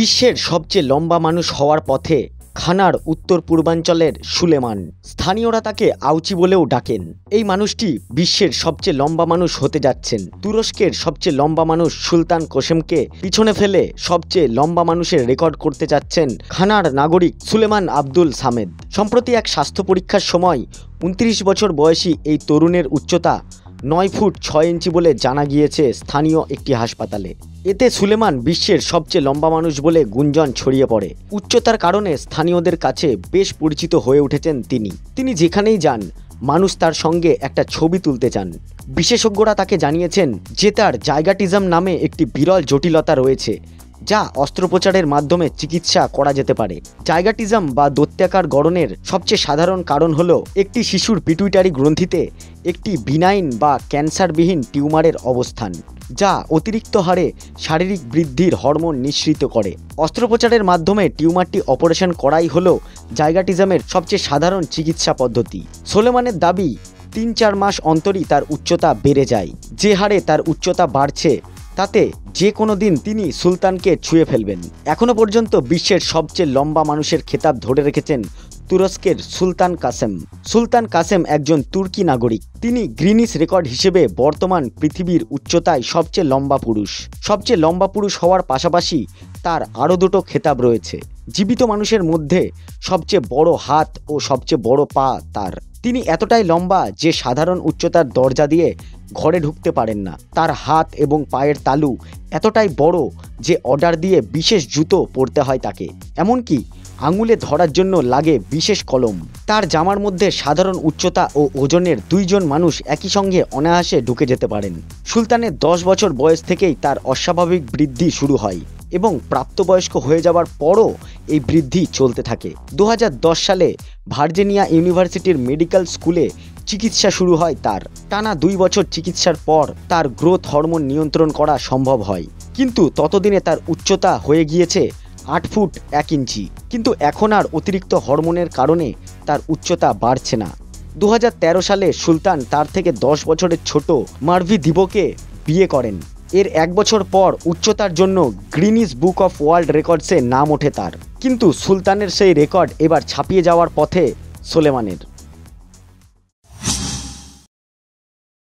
বিশ্বের সবচেয়ে লম্বা মানুষ হওয়ার পথে ঘানার উত্তর পূর্বাঞ্চলের সুলেমান। স্থানীয়রা তাকে আউচি বলেও ডাকেন। এই মানুষটি বিশ্বের সবচেয়ে লম্বা মানুষ হতে যাচ্ছেন। তুরস্কের সবচেয়ে লম্বা মানুষ সুলতান কোসেমকে পিছনে ফেলে সবচেয়ে লম্বা মানুষের রেকর্ড করতে যাচ্ছেন ঘানার নাগরিক সুলেমান আব্দুল সামেদ। সম্প্রতি এক স্বাস্থ্য পরীক্ষার সময় 29 বছর বয়সী এই তরুণের উচ্চতা 9 ফুট 6 ইঞ্চি বলে জানা গিয়েছে স্থানীয় একটি হাসপাতালে। এতে সুলেমান বিশ্বের সবচেয়ে লম্বা মানুষ বলে গুঞ্জন ছড়িয়ে পড়ে। উচ্চতার কারণে স্থানীয়দের কাছে বেশ পরিচিত হয়ে উঠেছেন তিনি যেখানেই যান মানুষ তার সঙ্গে একটা ছবি তুলতে চান। বিশেষজ্ঞরা তাকে জানিয়েছেন যে তার জায়গাটিজম নামে একটি বিরল জটিলতা রয়েছে, যা অস্ত্রোপচারের মাধ্যমে চিকিৎসা করা যেতে পারে। জায়গাটিজম বা দৈত্যাকার গড়নের সবচেয়ে সাধারণ কারণ হলো একটি শিশুর পিটুইটারি গ্রন্থিতে একটি বিনাইন বা ক্যান্সারবিহীন টিউমারের অবস্থান, যা অতিরিক্ত হারে শারীরিক বৃদ্ধির হরমোন নিঃসৃত করে। অস্ত্রোপচারের মাধ্যমে টিউমারটি অপারেশন করাই হলো জায়গাটিজমের সবচেয়ে সাধারণ চিকিৎসা পদ্ধতি। সোলেমানের দাবি 3-4 মাস অন্তরই তার উচ্চতা বেড়ে যায়। যে হারে তার উচ্চতা বাড়ছে তাতে যে কোনো দিন তিনি সুলতানকে ছুঁয়ে ফেলবেন। এখনও পর্যন্ত বিশ্বের সবচেয়ে লম্বা মানুষের খেতাব ধরে রেখেছেন তুরস্কের সুলতান কাসেম। সুলতান কাসেম একজন তুর্কি নাগরিক। তিনি গ্রিনিস রেকর্ড হিসেবে বর্তমান পৃথিবীর উচ্চতায় সবচেয়ে লম্বা পুরুষ। সবচেয়ে লম্বা পুরুষ হওয়ার পাশাপাশি তার আরও দুটো খেতাব রয়েছে। জীবিত মানুষের মধ্যে সবচেয়ে বড় হাত ও সবচেয়ে বড় পা তার। তিনি এতটাই লম্বা যে সাধারণ উচ্চতার দরজা দিয়ে ঘরে ঢুকতে পারেন না। তার হাত এবং পায়ের তালু এতটাই বড় যে অর্ডার দিয়ে বিশেষ জুতো পরতে হয় তাকে। এমনকি আঙুলে ধরার জন্য লাগে বিশেষ কলম। তার জামার মধ্যে সাধারণ উচ্চতা ও ওজনের 2 জন মানুষ একই সঙ্গে অনায়াসে ঢুকে যেতে পারেন। সুলতানের 10 বছর বয়স থেকেই তার অস্বাভাবিক বৃদ্ধি শুরু হয় এবং প্রাপ্তবয়স্ক হয়ে যাওয়ার পরও এই বৃদ্ধি চলতে থাকে। 2010 সালে ভার্জিনিয়া ইউনিভার্সিটির মেডিকেল স্কুলে চিকিৎসা শুরু হয় তার। টানা 2 বছর চিকিৎসার পর তার গ্রোথ হরমোন নিয়ন্ত্রণ করা সম্ভব হয়, কিন্তু ততদিনে তার উচ্চতা হয়ে গিয়েছে 8 ফুট 1 ইঞ্চি। কিন্তু এখন আর অতিরিক্ত হরমোনের কারণে তার উচ্চতা বাড়ছে না। 2013 সালে সুলতান তার থেকে 10 বছরের ছোট মার্ভি দিবোকে বিয়ে করেন। এর 1 বছর পর উচ্চতার জন্য গ্রিনিস বুক অফ ওয়ার্ল্ড রেকর্ডসে নাম ওঠে তার। কিন্তু সুলতানের সেই রেকর্ড এবার ছাপিয়ে যাওয়ার পথে সোলেমানের।